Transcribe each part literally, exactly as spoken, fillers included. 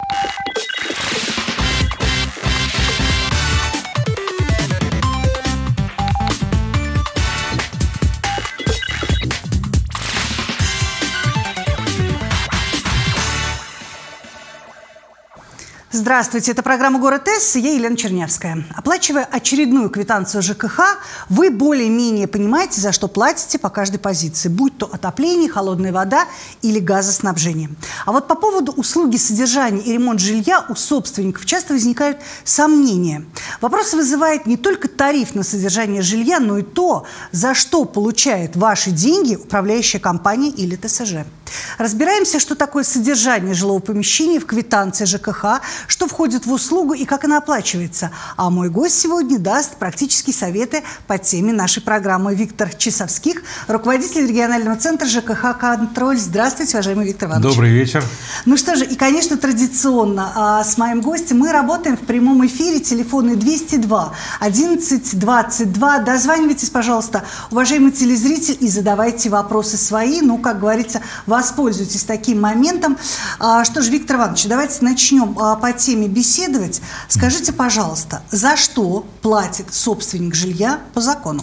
Здравствуйте, это программа «Город С», я Елена Чернявская. Оплачивая очередную квитанцию ЖКХ, вы более-менее понимаете, за что платите по каждой позиции, будь то отопление, холодная вода или газоснабжение. А вот по поводу услуги содержания и ремонт жилья у собственников часто возникают сомнения. Вопрос вызывает не только тариф на содержание жилья, но и то, за что получает ваши деньги управляющая компания или ТСЖ. Разбираемся, что такое содержание жилого помещения в квитанции ЖКХ, что входит в услугу и как она оплачивается. А мой гость сегодня даст практические советы по теме нашей программы. Виктор Часовских, руководитель регионального центра ЖКХ «Контроль». Здравствуйте, уважаемый Виктор Иванович. Добрый вечер. Ну что же, и, конечно, традиционно а, с моим гостем мы работаем в прямом эфире. Телефоны двести два одиннадцать двадцать два. Дозванивайтесь, пожалуйста, уважаемый телезритель, и задавайте вопросы свои. Ну, как говорится, воспользуйтесь таким моментом. А, что же, Виктор Иванович, давайте начнем а, по теме беседовать. Скажите, пожалуйста, за что платит собственник жилья по закону?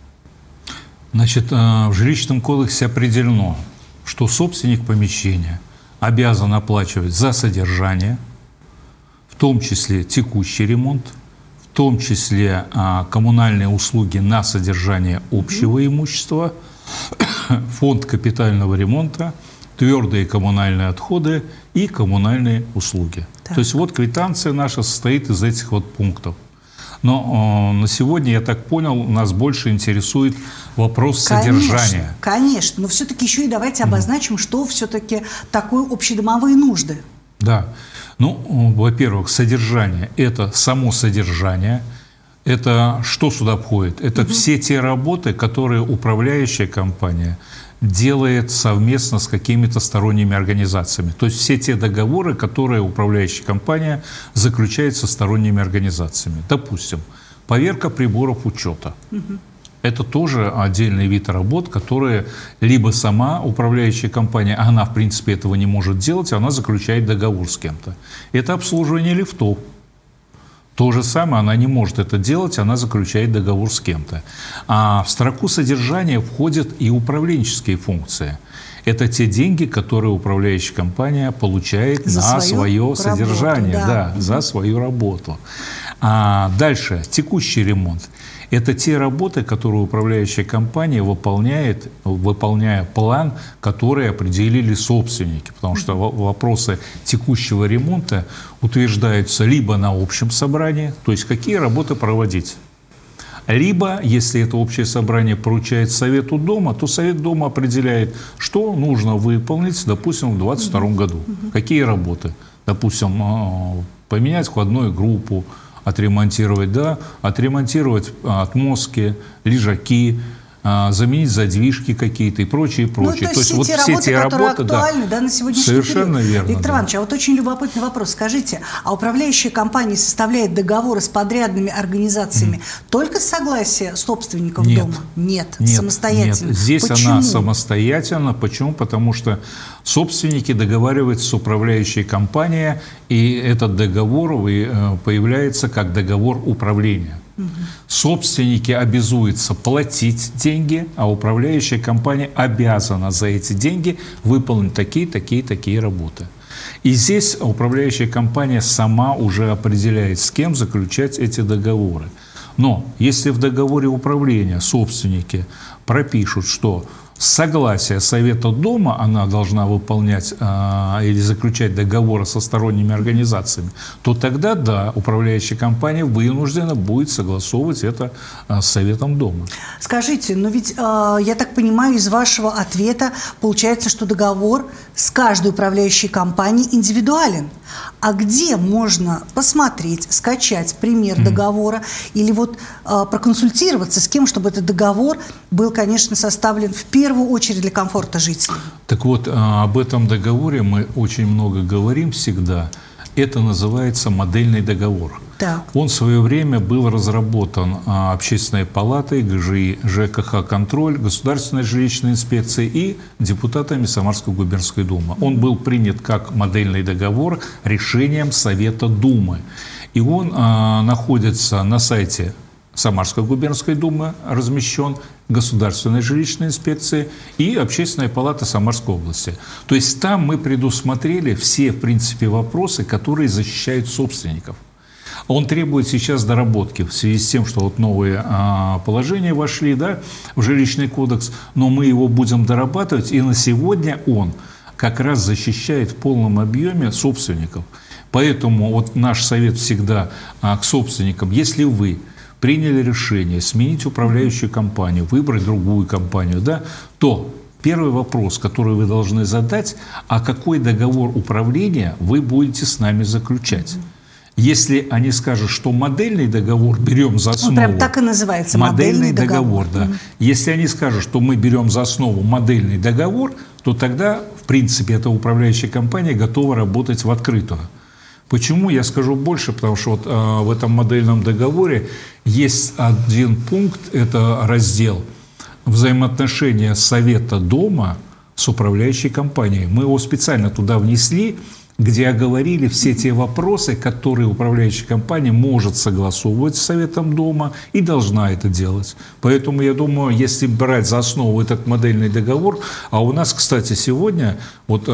Значит, в жилищном кодексе определено, что собственник помещения обязан оплачивать за содержание, в том числе текущий ремонт, в том числе коммунальные услуги на содержание общего имущества, фонд капитального ремонта, твердые коммунальные отходы и коммунальные услуги. Так. То есть вот квитанция наша состоит из этих вот пунктов. Но э, на сегодня, я так понял, нас больше интересует вопрос конечно, содержания. Конечно, но все-таки еще и давайте обозначим, mm. что все-таки такое общедомовые нужды. Да. Ну, во-первых, содержание – это само содержание. Это что сюда входит? Это mm-hmm. все те работы, которые управляющая компания делает совместно с какими-то сторонними организациями. То есть все те договоры, которые управляющая компания заключает со сторонними организациями. Допустим, поверка приборов учета. Угу. Это тоже отдельный вид работ, которые либо сама управляющая компания, а она в принципе этого не может делать, она заключает договор с кем-то. Это обслуживание лифтов. То же самое она не может это делать, она заключает договор с кем-то. А в строку содержания входят и управленческие функции. Это те деньги, которые управляющая компания получает за на свое содержание, работу, да. Да, за свою работу. А дальше текущий ремонт. Это те работы, которые управляющая компания выполняет, выполняя план, который определили собственники. Потому что вопросы текущего ремонта утверждаются либо на общем собрании, то есть какие работы проводить. Либо, если это общее собрание поручает Совету дома, то Совет дома определяет, что нужно выполнить, допустим, в двадцать втором году. Какие работы? Допустим, поменять входную группу, отремонтировать, да, отремонтировать отмостки, лежаки, а, заменить задвижки какие-то и прочее, и прочее. Ну, то есть, то есть все вот те работы, все те которые работы, актуальны, да, да, на сегодняшний совершенно период. Верно, Виктор да. Иванович, а вот очень любопытный вопрос. Скажите, а управляющая компания составляет договоры с подрядными организациями mm. только с согласия собственников нет, дома? Нет, нет, самостоятельно. Нет. Здесь Почему? Она самостоятельно. Почему? Потому что собственники договариваются с управляющей компанией, и этот договор появляется как договор управления. Угу. Собственники обязуются платить деньги, а управляющая компания обязана за эти деньги выполнить такие, такие, такие работы. И здесь управляющая компания сама уже определяет, с кем заключать эти договоры. Но если в договоре управления собственники пропишут, что согласие Совета дома она должна выполнять э, или заключать договоры со сторонними организациями, то тогда, да, управляющая компания вынуждена будет согласовывать это э, с Советом дома. Скажите, но ведь, э, я так понимаю, из вашего ответа получается, что договор с каждой управляющей компанией индивидуален. А где можно посмотреть, скачать пример mm. договора или вот э, проконсультироваться с кем, чтобы этот договор был, конечно, составлен в первую В первую очередь для комфорта жителей? Так вот, об этом договоре мы очень много говорим всегда. Это называется модельный договор. Так. Он в свое время был разработан а, Общественной палатой, ГЖИ, ЖКХ «Контроль», Государственной жилищной инспекцией и депутатами Самарской губернской думы. Он был принят как модельный договор решением Совета Думы. И он а, находится на сайте Самарской губернской думы, размещен, Государственной жилищной инспекции и Общественная палата Самарской области. То есть там мы предусмотрели все, в принципе, вопросы, которые защищают собственников. Он требует сейчас доработки в связи с тем, что вот новые а, положения вошли, да, в жилищный кодекс, но мы его будем дорабатывать, и на сегодня он как раз защищает в полном объеме собственников. Поэтому вот наш совет всегда а, к собственникам: если вы приняли решение сменить управляющую компанию, выбрать другую компанию, да, то первый вопрос, который вы должны задать: а какой договор управления вы будете с нами заключать? Если они скажут, что модельный договор берем за основу... Он прям так и называется, модельный, модельный договор. договор, да. Mm-hmm. Если они скажут, что мы берем за основу модельный договор, то тогда, в принципе, эта управляющая компания готова работать в открытую. Почему? Я скажу больше, потому что вот, э, в этом модельном договоре есть один пункт, это раздел взаимоотношения Совета Дома с управляющей компанией. Мы его специально туда внесли, где оговорили все те вопросы, которые управляющая компания может согласовывать с Советом Дома и должна это делать. Поэтому, я думаю, если брать за основу этот модельный договор, а у нас, кстати, сегодня вот, э,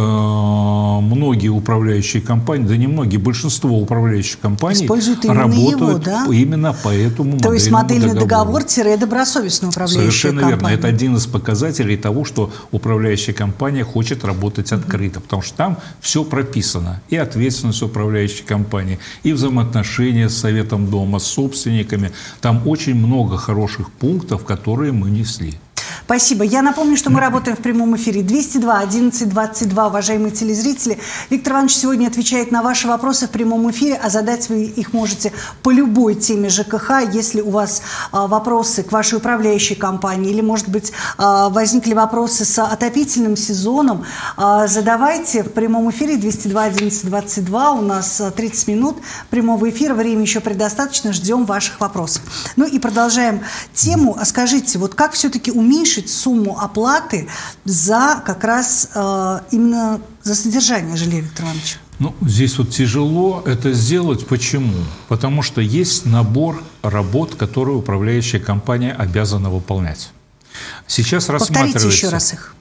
многие управляющие компании, да не многие, большинство управляющих компаний именно работают его, да? именно по этому То модельному есть модельный договору. договор-добросовестная управляющая Совершенно компания. верно. Это один из показателей того, что управляющая компания хочет работать открыто, потому что там все прописано. И ответственность управляющей компании, и взаимоотношения с Советом Дома, с собственниками. Там очень много хороших пунктов, которые мы внесли. Спасибо. Я напомню, что мы работаем в прямом эфире. двести два одиннадцать двадцать два, уважаемые телезрители. Виктор Иванович сегодня отвечает на ваши вопросы в прямом эфире, а задать вы их можете по любой теме ЖКХ. Если у вас а, вопросы к вашей управляющей компании или, может быть, а, возникли вопросы с отопительным сезоном, а, задавайте в прямом эфире двести два одиннадцать двадцать два. У нас тридцать минут прямого эфира. Времени еще предостаточно. Ждем ваших вопросов. Ну и продолжаем тему. А скажите, вот как все-таки уменьшить сумму оплаты за как раз э, именно за содержание жилья, Виктор Иванович? Ну, здесь вот тяжело это сделать. Почему? Потому что есть набор работ, которые управляющая компания обязана выполнять. Сейчас рассматривается... Повторите еще раз их.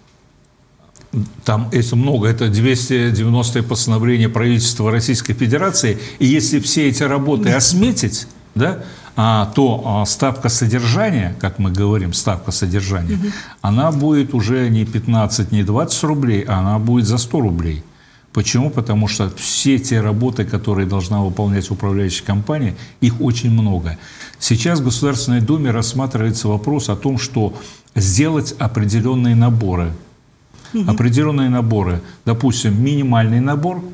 Там это много, это двести девяностое постановление правительства Российской Федерации, и если все эти работы осметить, да, а, то а, ставка содержания, как мы говорим, ставка содержания, угу. она будет уже не пятнадцать, не двадцать рублей, а она будет за сто рублей. Почему? Потому что все те работы, которые должна выполнять управляющая компания, их очень много. Сейчас в Государственной Думе рассматривается вопрос о том, что сделать определенные наборы. Угу. Определенные наборы, допустим, минимальный набор,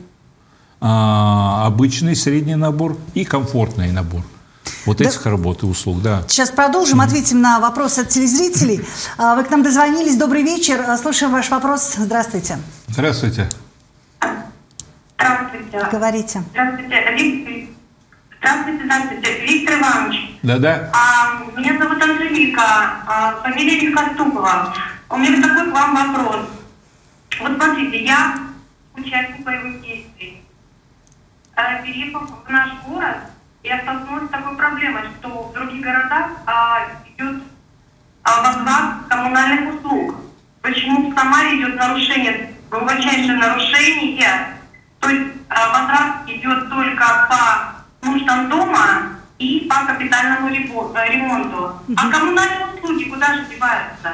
а, обычный средний набор и комфортный набор. Вот да. этих работ и услуг, да. Сейчас продолжим, ответим на вопросы от телезрителей. Вы к нам дозвонились. Добрый вечер. Слушаем ваш вопрос. Здравствуйте. Здравствуйте. Здравствуйте. Говорите. Здравствуйте. Здравствуйте, здравствуйте. Виктор Иванович. Да-да. А, меня зовут Анжелика, а, фамилия Легкоступова. У меня такой к вам вопрос. Вот смотрите, я участник боевых действий. А, переехав в наш город, я столкнулась с такой проблемой, что в других городах а, идет а, возврат коммунальных услуг. Почему в Самаре идет нарушение, глубочайшее нарушение, то есть а, возврат идет только по нуждам дома и по капитальному ремонту. А коммунальные услуги куда же деваются?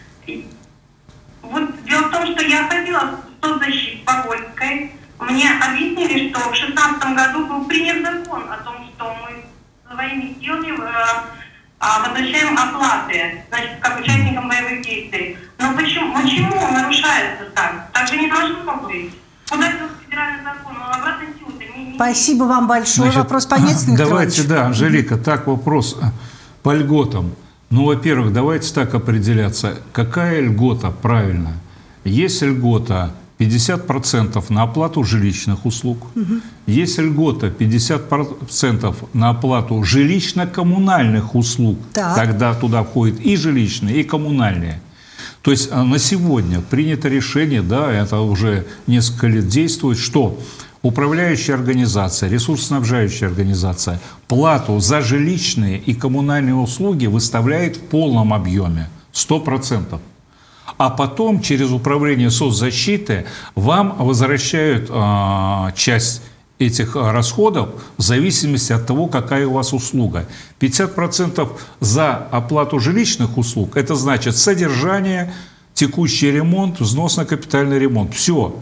Вот дело в том, что я ходила в соцзащиту по Гольской. Мне объяснили, что в шестнадцатом году был принят закон о том, что мы своими силами э, возвращаем оплаты, значит, как участникам боевых действий. Но почему, почему нарушается так? Так же не должно быть. Куда это федеральный закон? Он обратной силы-то не, не... Спасибо вам большое. Значит, вопрос понятен, Виктор Давайте, Иванович? да, Анжелика, так вопрос по льготам. Ну, во-первых, давайте так определяться, какая льгота правильно. Есть льгота пятьдесят процентов на оплату жилищных услуг. Угу. Есть льгота пятьдесят процентов на оплату жилищно-коммунальных услуг. Так. Тогда туда входят и жилищные, и коммунальные. То есть на сегодня принято решение, да, это уже несколько лет действует, что управляющая организация, ресурсоснабжающая организация плату за жилищные и коммунальные услуги выставляет в полном объеме, сто процентов. А потом через управление соцзащиты вам возвращают э, часть этих расходов в зависимости от того, какая у вас услуга. пятьдесят процентов за оплату жилищных услуг, это значит содержание, текущий ремонт, взнос на капитальный ремонт. Все.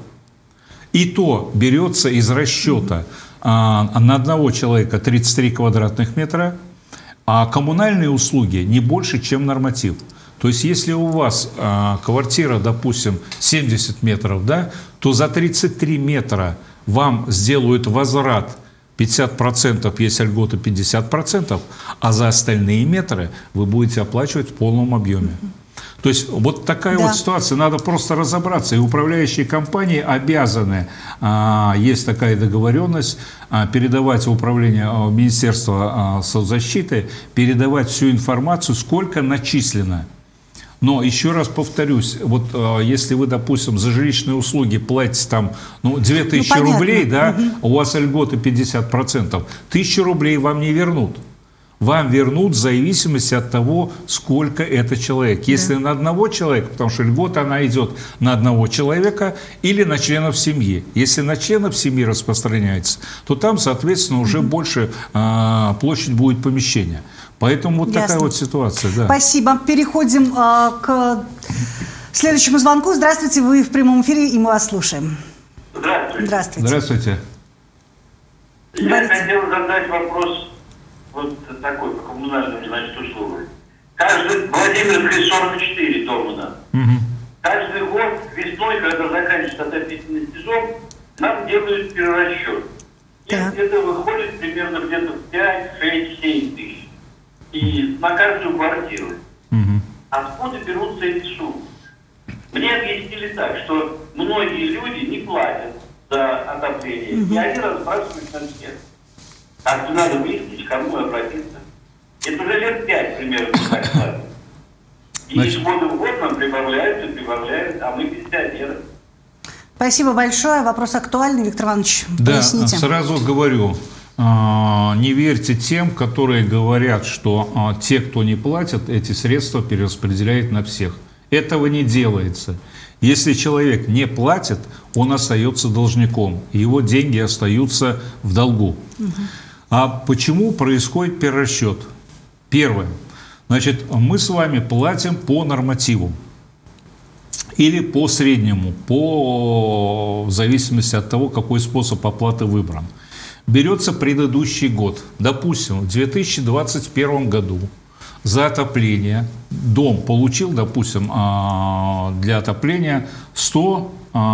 И то берется из расчета а, на одного человека тридцать три квадратных метра, а коммунальные услуги не больше, чем норматив. То есть, если у вас а, квартира, допустим, семьдесят метров, да, то за тридцать три метра вам сделают возврат пятьдесят процентов, если льгота пятьдесят процентов, а за остальные метры вы будете оплачивать в полном объеме. То есть вот такая да. вот ситуация, надо просто разобраться. И управляющие компании обязаны, а, есть такая договоренность, а, передавать в управление а, Министерства а, соцзащиты, передавать всю информацию, сколько начислено. Но еще раз повторюсь, вот э, если вы, допустим, за жилищные услуги платите там ну, две тысячи ну, рублей, да, угу. у вас льготы пятьдесят процентов, тысячу рублей вам не вернут. Вам вернут в зависимости от того, сколько это человек. Если да. на одного человека, потому что льгота она идет на одного человека или на членов семьи. Если на членов семьи распространяется, то там, соответственно, уже угу. больше э, площадь будет помещения. Поэтому вот Ясно. Такая вот ситуация. Да. Спасибо. Переходим э, к следующему звонку. Здравствуйте, вы в прямом эфире, и мы вас слушаем. Здравствуйте. Здравствуйте. Здравствуйте. Я Говорите. хотел задать вопрос вот такой, по коммунальным, значит, услугам. Каждый, Владимирская, сорок четыре, Тормана. Угу. Каждый год весной, когда заканчивается отопительный сезон, нам делают перерасчет. И да. это выходит примерно где-то в пять, шесть, семь тысяч. И на каждую квартиру. Угу. Откуда берутся эти суммы? Мне объяснили так, что многие люди не платят за отопление, угу. и они разбрасывают на всех. Так что надо выяснить, кому обратиться. Это уже лет пять примерно так платят. И Значит... из года в год нам прибавляют и прибавляют, а мы пенсионеры. Спасибо большое. Вопрос актуальный, Виктор Иванович. Да, поясните. Сразу говорю. Не верьте тем, которые говорят, что те, кто не платят, эти средства перераспределяют на всех. Этого не делается. Если человек не платит, он остается должником. Его деньги остаются в долгу. Угу. А почему происходит перерасчет? Первое. Значит, мы с вами платим по нормативу. Или по среднему, по... в зависимости от того, какой способ оплаты выбран. Берется предыдущий год. Допустим, в две тысячи двадцать первом году за отопление дом получил, допустим, для отопления сто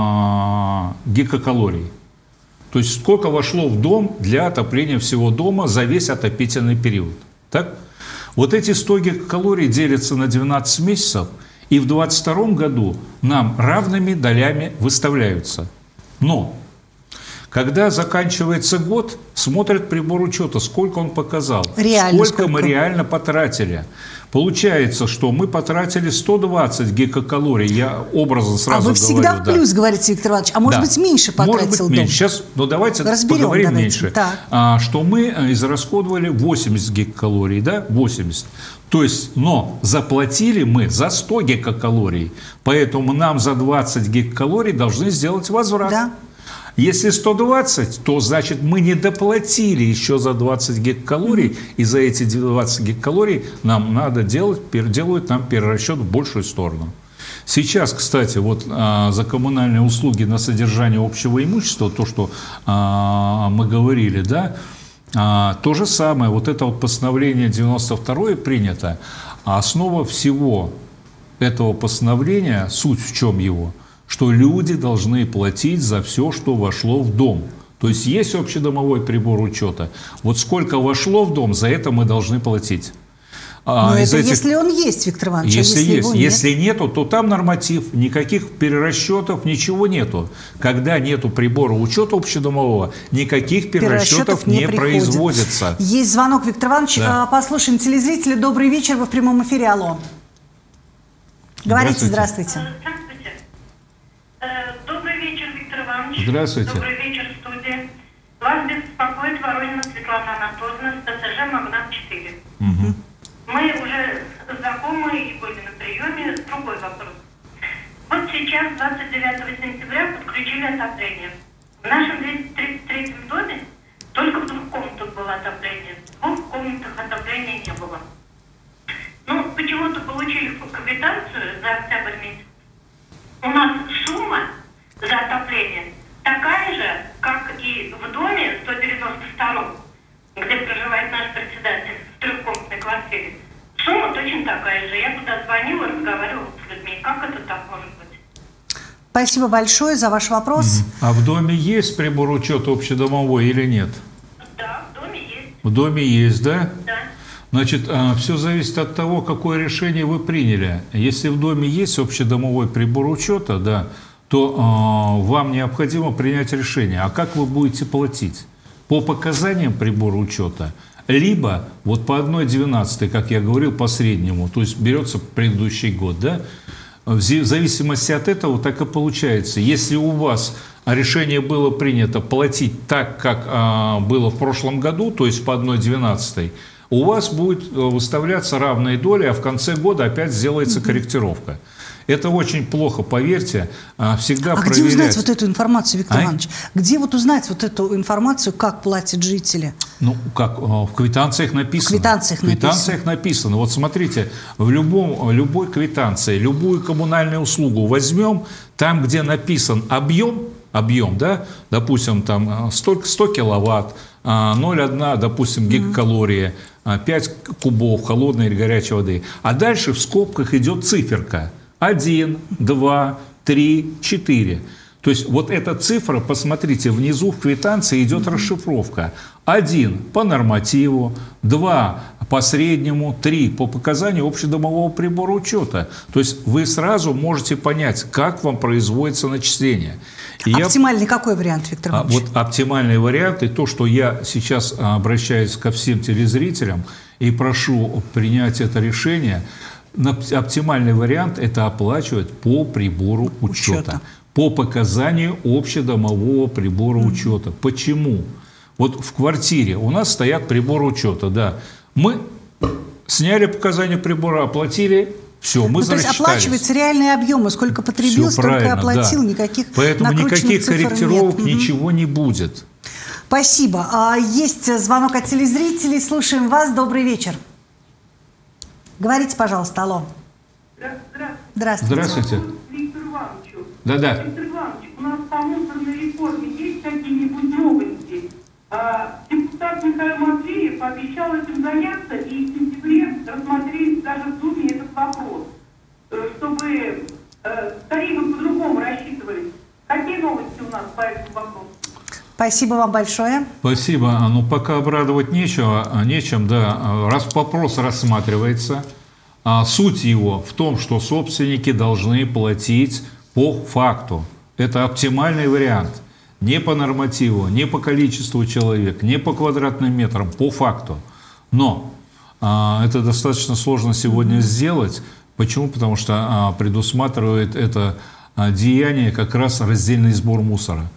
гигакалорий. То есть сколько вошло в дом для отопления всего дома за весь отопительный период. Так? Вот эти сто гигакалорий делятся на двенадцать месяцев, и в двадцать втором году нам равными долями выставляются. Но когда заканчивается год, смотрят прибор учета, сколько он показал, реально, сколько, сколько мы реально потратили. Получается, что мы потратили сто двадцать гигакалорий, я образно сразу говорю. А вы всегда говорю, в плюс, да. говорите, Виктор Иванович, а может да. быть меньше потратил может быть, дом? меньше. Сейчас, ну давайте Разберем, поговорим давайте. меньше. Так. А, что мы израсходовали восемьдесят гигакалорий, да, восемьдесят. То есть, но заплатили мы за сто гигакалорий, поэтому нам за двадцать гигакалорий должны сделать возврат. Да. Если сто двадцать, то значит мы не доплатили еще за двадцать гигакалорий, mm-hmm. и за эти двадцать гигакалорий нам надо делать, делают нам перерасчет в большую сторону. Сейчас, кстати, вот а, за коммунальные услуги на содержание общего имущества, то, что а, мы говорили, да, а, то же самое, вот это вот постановление девяносто второе принято, а основа всего этого постановления, суть в чем его, что люди должны платить за все, что вошло в дом. То есть есть общедомовой прибор учета. Вот сколько вошло в дом, за это мы должны платить. Но это этих... если он есть, Виктор Иванович. Если, если есть. Его Если нету, то там норматив, никаких перерасчетов, ничего нету. Когда нету прибора учета общедомового, никаких перерасчетов, перерасчетов не, не производится. Есть звонок, Виктор Иванович. Да. Послушаем телезрители. Добрый вечер, вы в прямом эфире. Алло. Говорите, здравствуйте. Здравствуйте. Добрый вечер, Виктор Иванович. Здравствуйте. Добрый вечер, студия. Вас беспокоит Воронина Светлана Анатольевна с ТСЖ «Магнат четыре». Угу. Мы уже знакомы и были на приеме. Другой вопрос. Вот сейчас, двадцать девятого сентября, подключили отопление. В нашем двести тридцать третьем доме только в двух комнатах было отопление. В двух комнатах отопления не было. Ну, почему-то получили квитанцию за октябрь месяц. У нас сумма за отопление такая же, как и в доме сто девяносто втором, где проживает наш председатель в трехкомнатной квартире. Сумма точно такая же. Я туда звонила, разговаривала с людьми. Как это так может быть? Спасибо большое за ваш вопрос. Угу. А в доме есть прибор учета общедомовой или нет? Да, в доме есть. В доме есть, да? Да. Значит, все зависит от того, какое решение вы приняли. Если в доме есть общедомовой прибор учета, да, то э, вам необходимо принять решение. А как вы будете платить? По показаниям прибора учета, либо вот по одной двенадцатой, как я говорил, по среднему, то есть берется предыдущий год, да? В зависимости от этого так и получается. Если у вас решение было принято платить так, как э, было в прошлом году, то есть по одной двенадцатой, у вас будет выставляться равные доли, а в конце года опять сделается корректировка. Это очень плохо, поверьте. Всегда а проверять. Где узнать вот эту информацию, Виктор а? Иванович? Где вот узнать вот эту информацию, как платят жители? Ну, как, в квитанциях написано. В квитанциях, в квитанциях написано. написано. Вот смотрите, в любом, любой квитанции, любую коммунальную услугу возьмем, там, где написан объем, объем, да, допустим, там сто, сто киловатт, ноль целых одна десятая, допустим, гигакалории, пять кубов холодной или горячей воды. А дальше в скобках идет циферка. один, два, три, четыре. То есть вот эта цифра, посмотрите, внизу в квитанции идет расшифровка. один по нормативу, два по среднему, три по показанию общедомового прибора учета. То есть вы сразу можете понять, как вам производится начисление. И оптимальный я... какой вариант, Виктор Иванович? Вот оптимальный вариант, и то, что я сейчас обращаюсь ко всем телезрителям и прошу принять это решение. Оптимальный вариант – это оплачивать по прибору учета, учета. По показанию общедомового прибора mm-hmm. учета. Почему? Вот в квартире у нас стоят приборы учета, да. Мы сняли показания прибора, оплатили, все, мы ну, засчитались. То есть оплачиваются реальные объемы, сколько потребил, столько и оплатил, да. Никаких Поэтому никаких корректировок, нет. ничего mm-hmm. не будет. Спасибо. Есть звонок от телезрителей. Слушаем вас. Добрый вечер. Говорите, пожалуйста, алло. Здравствуйте. Здравствуйте. Виктору Ивановичу. Да-да. Виктор Иванович, у нас по мусорной реформе есть какие-нибудь новости? А, депутат Михаил Матвеев пообещал этим заняться и в сентябре рассмотреть даже в Думе этот вопрос, чтобы э, тарифы по-другому рассчитывались. Какие новости у нас по этому вопросу? Спасибо вам большое. Спасибо. Ну, пока обрадовать нечего, нечем, да. Раз вопрос рассматривается, а суть его в том, что собственники должны платить по факту. Это оптимальный вариант. Не по нормативу, не по количеству человек, не по квадратным метрам, по факту. Но а, это достаточно сложно сегодня сделать. Почему? Потому что а, предусматривает это а, деяние как раз раздельный сбор мусора.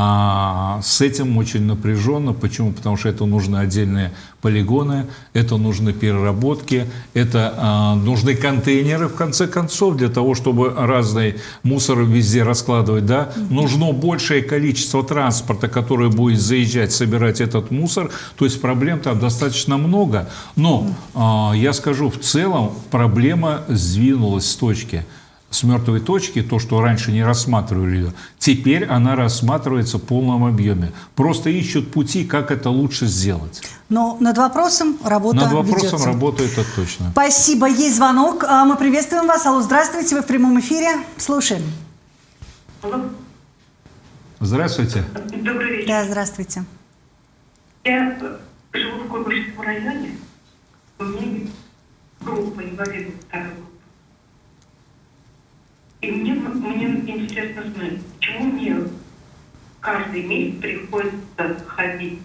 А с этим очень напряженно. Почему? Потому что это нужны отдельные полигоны, это нужны переработки, это а, нужны контейнеры, в конце концов, для того, чтобы разный мусор везде раскладывать. Да? Нужно большее количество транспорта, которое будет заезжать, собирать этот мусор. То есть проблем там достаточно много. Но а, я скажу, в целом проблема сдвинулась с точки. С мертвой точки, то, что раньше не рассматривали ее, теперь она рассматривается в полном объеме. Просто ищут пути, как это лучше сделать. Но над вопросом работа ведется. Над вопросом ведется. Работает, это точно. Спасибо. Есть звонок. Мы приветствуем вас. Алло, здравствуйте. Вы в прямом эфире. Слушаем. Алло. Здравствуйте. Добрый вечер. Да, здравствуйте. Я живу в Куйбышевском районе. У меня группа, инвалидов второй группы. И мне, мне интересно знать, почему мне каждый месяц приходится ходить.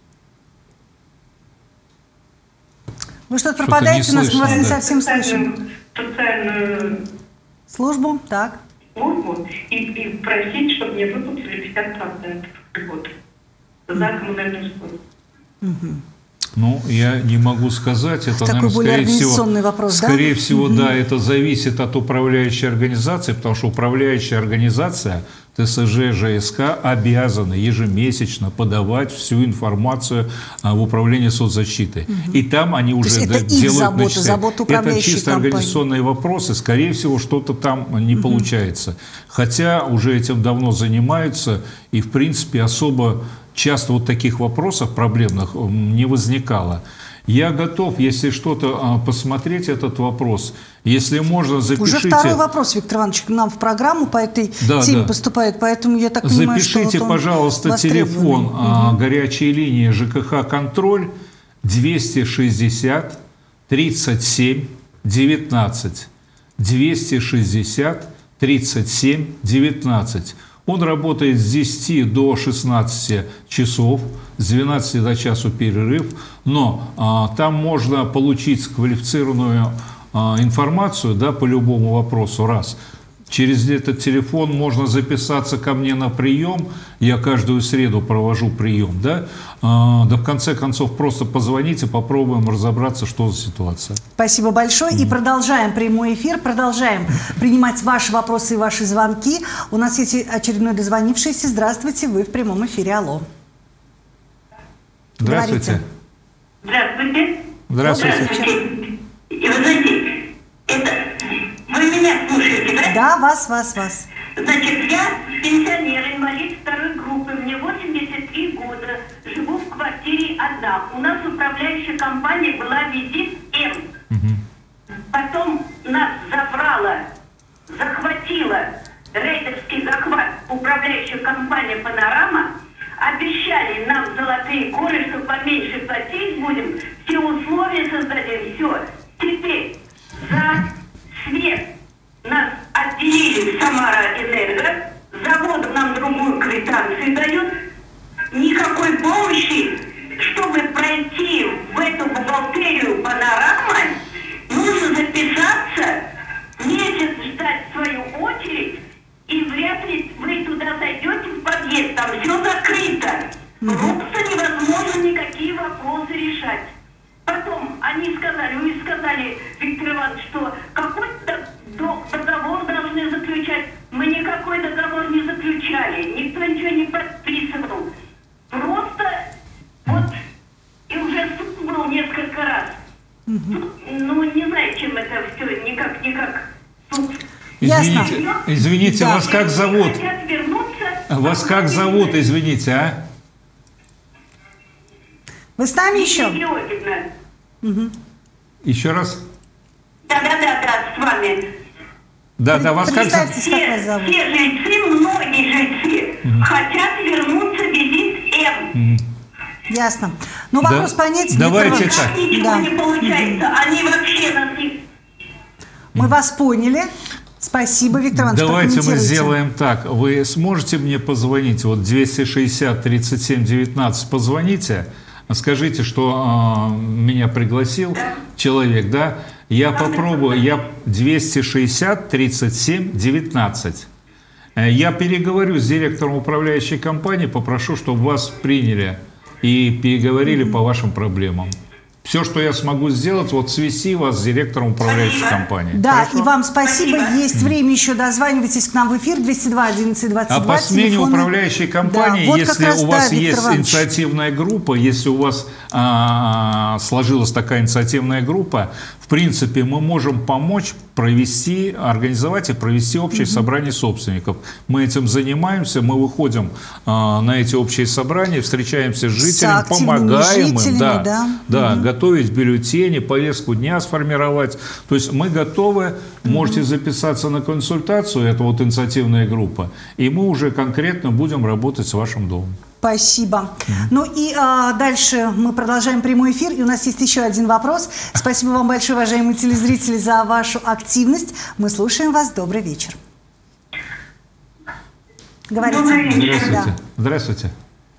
Вы что-то Что-то пропадаете, не у нас мы вас не слышно, да. совсем слышим. Социальную Службу, так. службу и, и просить, чтобы мне выплатили пятьдесят процентов в год за коммунальную службу. Ну, я не могу сказать, это, Такой наверное, более скорее всего, организационный вопрос, да? скорее всего, да, это зависит от управляющей организации, потому что управляющая организация ТСЖ, ЖСК обязаны ежемесячно подавать всю информацию а, в управление соцзащиты. Угу. И там они уже есть да, это их делают забота, начисляют. забота управляющей Это чисто компании. организационные вопросы, скорее всего, что-то там не угу. получается. Хотя уже этим давно занимаются, и, в принципе, особо часто вот таких вопросов проблемных не возникало. Я готов, если что-то, посмотреть этот вопрос. Если можно, запишите... Уже второй вопрос, Виктор Иванович, к нам в программу по этой да, теме да. поступает, поэтому я так понимаю, запишите, что вот он пожалуйста, телефон угу. горячей линии ЖКХ «Контроль» двести шестьдесят тридцать семь девятнадцать. двести шестьдесят тридцать семь девятнадцать. Он работает с десяти до шестнадцати часов, с двенадцати до часу перерыв, но а, там можно получить квалифицированную а, информацию, да, по любому вопросу, раз. Через этот телефон можно записаться ко мне на прием, я каждую среду провожу прием, да, а, да в конце концов просто позвоните, попробуем разобраться, что за ситуация. Спасибо большое. И продолжаем прямой эфир, продолжаем принимать ваши вопросы и ваши звонки. У нас есть очередной дозвонившийся. Здравствуйте, вы в прямом эфире. Алло. Здравствуйте. Здравствуйте. Здравствуйте. Здравствуйте. И вы знаете, это... Вы меня слушаете, да? Да, вас, вас, вас. Значит, я пенсионер, инвалид второй группы, мне восемьдесят три года, живу в квартире одна. У нас управляющая компания была «Визит М». Угу. Потом нас забрала, захватила, рейдерский захват, управляющая компания «Панорама». Обещали нам золотые горы, что поменьше платить будем, все условия создадим, все. Теперь за свет нас отделили в Самара-Энерго, завод нам другую квитанцию дают, никакой помощи, чтобы пройти в эту бухгалтерию «Панорама», нужно записаться, месяц ждать свою очередь, и вряд ли вы туда зайдете в подъезд, там все закрыто. Просто невозможно никакие вопросы решать. Потом они сказали, вы сказали, Виктор Иванович, что какой-то договор должны заключать. Мы никакой договор не заключали, никто ничего не подписывал. Просто вот, и уже суд был несколько раз. Тут, ну, не знаю, чем это все, никак, никак суд. Извините, извините, да. вас как зовут? Вернуться, Вас как зовут, извините, а? Вы с нами еще? Угу. Еще раз? Да-да-да, с вами. Да, да, вас как зовут? Представьтесь, как вас зовут? Все жильцы, многие жильцы угу. хотят вернуться в «Визит М». Угу. Ясно. Ну, вопрос да. понятен. Давайте так. так. Ничего да. не получается. Угу. Они вообще нас не... Мы вас поняли. Спасибо, Виктор Иванович. Давайте мы сделаем так. Вы сможете мне позвонить? Вот двести шестьдесят тридцать семь девятнадцать. Позвоните. Скажите, что э, меня пригласил человек, да? Я попробую. Я двести шестьдесят тридцать семь девятнадцать. Я переговорю с директором управляющей компании, попрошу, чтобы вас приняли и переговорили mm-hmm. по вашим проблемам. Все, что я смогу сделать, вот свести вас с директором управляющей компании. Да, Хорошо? и вам спасибо. Есть mm. время еще, дозванивайтесь к нам в эфир двести два одиннадцать двадцать два. А по смене телефоны... управляющей компании, да, вот если раз, у вас да, есть инициативная группа, если у вас а, сложилась такая инициативная группа, в принципе, мы можем помочь провести, организовать и провести общее mm-hmm. собрание собственников. Мы этим занимаемся, мы выходим а, на эти общие собрания, встречаемся с жителями, с помогаем им, да, да, да, mm-hmm. готовить бюллетени, повестку дня сформировать. То есть мы готовы, mm-hmm. можете записаться на консультацию, это вот инициативная группа, и мы уже конкретно будем работать с вашим домом. Спасибо. Mm-hmm. Ну и а, дальше мы продолжаем прямой эфир. И у нас есть еще один вопрос. Спасибо вам большое, уважаемые телезрители, за вашу активность. Мы слушаем вас. Добрый вечер. Говорите. Добрый вечер. Здравствуйте. Да. Здравствуйте.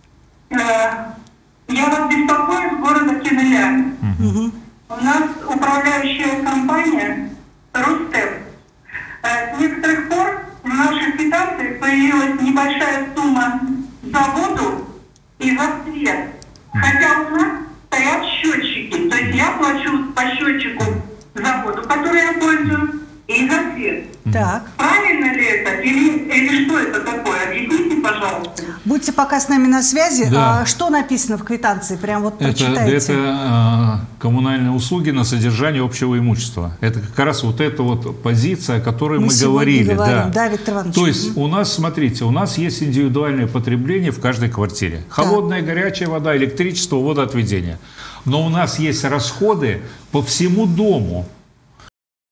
Я вас беспокою из города Кизляр. Угу. У нас управляющая компания «Рустем». С некоторых пор в наших квитанциях появилась небольшая сумма за воду и за свет. Хотя у нас стоят счетчики. То есть я плачу по счетчику за воду, который я пользуюсь, и за свет. Так. Правильно ли это? Или, или что это такое? Объясните, пожалуйста. Будьте пока с нами на связи. Да. А, что написано в квитанции? Прям вот Это, прочитайте. это э, коммунальные услуги на содержание общего имущества. Это как раз вот эта вот позиция, о которой мы, Мы говорили. говорим. Да. Да, Виктор Иванович. То есть у нас, смотрите, у нас есть индивидуальное потребление в каждой квартире. Холодная, горячая вода, электричество, водоотведение. Но у нас есть расходы по всему дому.